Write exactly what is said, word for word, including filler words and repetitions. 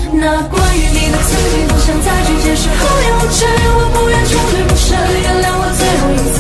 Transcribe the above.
那关于你的曾经，不想再去解释。好幼稚，我不愿穷追不舍，原谅我最后一次。